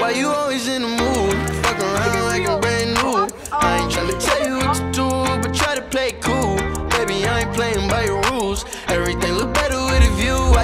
Why you always in the mood? Fuck around like I'm brand new. I ain't tryna tell you what to do, but try to play it cool. Baby, I ain't playing by your rules. Everything look better with a view.